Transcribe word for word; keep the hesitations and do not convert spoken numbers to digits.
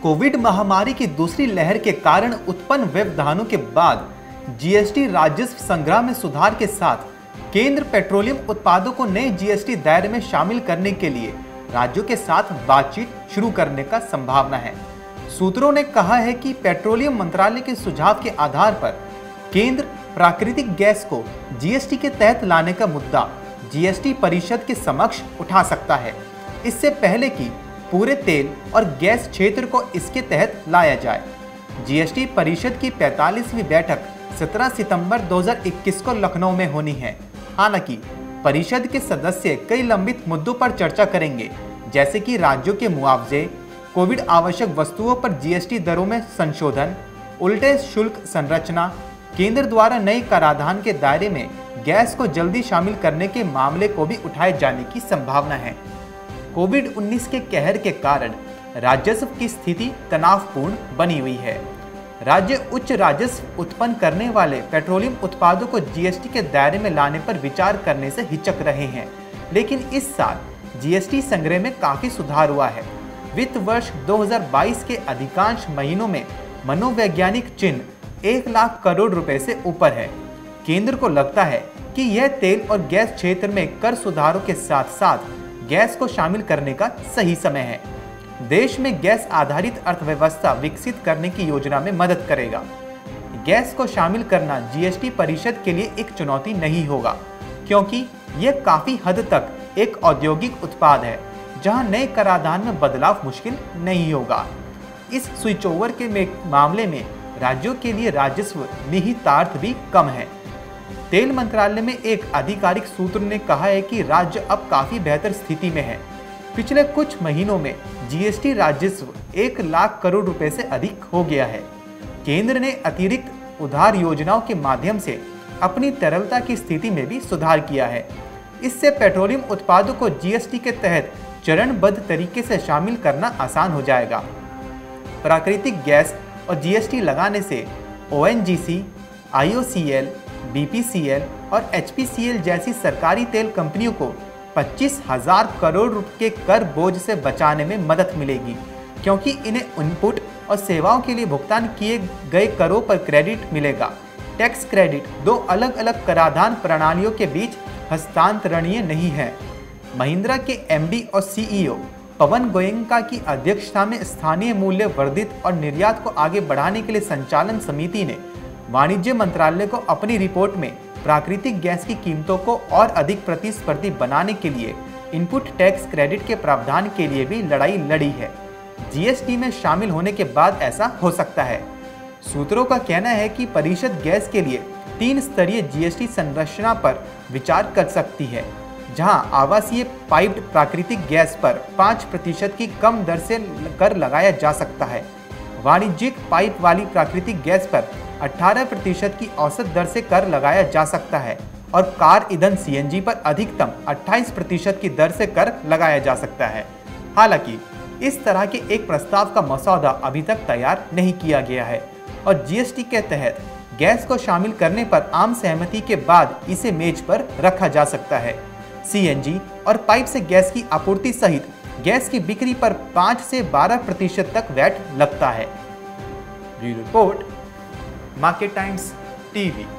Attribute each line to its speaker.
Speaker 1: Covid महामारी की दूसरी लहर के कारण उत्पन्न व्यवधानों के बाद जीएसटी राजस्व संग्रह में सुधार के साथ केंद्र पेट्रोलियम उत्पादों को नए जीएसटी दायरे में शामिल करने के लिए राज्यों के साथ बातचीत शुरू करने का संभावना है। सूत्रों ने कहा है कि पेट्रोलियम मंत्रालय के सुझाव के आधार पर केंद्र प्राकृतिक गैस को जीएसटी के तहत लाने का मुद्दा जीएसटी परिषद के समक्ष उठा सकता है, इससे पहले कि पूरे तेल और गैस क्षेत्र को इसके तहत लाया जाए। जीएसटी परिषद की पैंतालीसवीं बैठक सत्रह सितंबर दो हज़ार इक्कीस को लखनऊ में होनी है। हालांकि परिषद के सदस्य कई लंबित मुद्दों पर चर्चा करेंगे, जैसे कि राज्यों के मुआवजे, कोविड आवश्यक वस्तुओं पर जीएसटी दरों में संशोधन, उल्टे शुल्क संरचना, केंद्र द्वारा नए कराधान के दायरे में गैस को जल्दी शामिल करने के मामले को भी उठाए जाने की संभावना है। कोविड उन्नीस के कहर के कारण राजस्व की स्थिति तनावपूर्ण बनी हुई है। राज्य उच्च राजस्व उत्पन्न करने वाले पेट्रोलियम उत्पादों को जीएसटी के दायरे में लाने पर विचार करने से हिचक रहे हैं, लेकिन इस साल जीएसटी संग्रह में काफी सुधार हुआ है। वित्त वर्ष दो हज़ार बाईस के अधिकांश महीनों में मनोवैज्ञानिक चिन्ह एक लाख करोड़ रुपए से ऊपर है। केंद्र को लगता है कि यह तेल और गैस क्षेत्र में कर सुधारों के साथ साथ गैस को शामिल करने का सही समय है। देश में गैस आधारित अर्थव्यवस्था विकसित करने की योजना में मदद करेगा। गैस को शामिल करना जीएसटी परिषद के लिए एक चुनौती नहीं होगा, क्योंकि यह काफी हद तक एक औद्योगिक उत्पाद है जहां नए कराधान में बदलाव मुश्किल नहीं होगा। इस स्विच ओवर के मामले में राज्यों के लिए राजस्व निहितार्थ भी कम है। तेल मंत्रालय में एक आधिकारिक सूत्र ने कहा है कि राज्य अब काफी बेहतर स्थिति में है। पिछले कुछ महीनों में जीएसटी राजस्व एक लाख करोड़ रुपए से अधिक हो गया है। केंद्र ने अतिरिक्त उधार योजनाओं के माध्यम से अपनी तरलता की स्थिति में भी सुधार किया है। इससे पेट्रोलियम उत्पादों को जीएसटी के तहत चरणबद्ध तरीके से शामिल करना आसान हो जाएगा। प्राकृतिक गैस और जीएसटी लगाने से ओएनजीसी, आईओसीएल, बीपीसीएल और एचपीसीएल जैसी सरकारी तेल कंपनियों को पच्चीस हजार करोड़ रुपए के कर बोझ से बचाने में मदद मिलेगी, क्योंकि इन्हें इनपुट और सेवाओं के लिए भुगतान किए गए करों पर क्रेडिट मिलेगा। टैक्स क्रेडिट दो अलग अलग कराधान प्रणालियों के बीच हस्तांतरणीय नहीं है। महिंद्रा के एमडी और सीईओ पवन गोयनका की अध्यक्षता में स्थानीय मूल्य वर्धित और निर्यात को आगे बढ़ाने के लिए संचालन समिति ने वाणिज्य मंत्रालय को अपनी रिपोर्ट में प्राकृतिक गैस की कीमतों को और अधिक प्रतिस्पर्धी बनाने के लिए इनपुट टैक्स क्रेडिट के प्रावधान के लिए भी लड़ाई लड़ी है। जीएसटी में शामिल होने के बाद ऐसा हो सकता है। सूत्रों का कहना है कि परिषद गैस के लिए तीन स्तरीय जीएसटी संरचना पर विचार कर सकती है, जहां आवासीय पाइप्ड प्राकृतिक गैस पर पाँच प्रतिशत की कम दर से कर लगाया जा सकता है, वाणिज्यिक पाइप वाली प्राकृतिक गैस पर अठारह प्रतिशत की औसत दर से कर लगाया जा सकता है और कार ईंधन सीएनजी पर अधिकतम अट्ठाईस प्रतिशत की दर से कर लगाया जा सकता है। हालांकि इस तरह के एक प्रस्ताव का मसौदा अभी तक तैयार नहीं किया गया है और जीएसटी के तहत गैस को शामिल करने पर आम सहमति के बाद इसे मेज पर रखा जा सकता है। सीएनजी और पाइप से गैस की आपूर्ति सहित गैस की बिक्री पर पाँच से बारह प्रतिशत तक वैट लगता है। Bureau report, Market Times TV.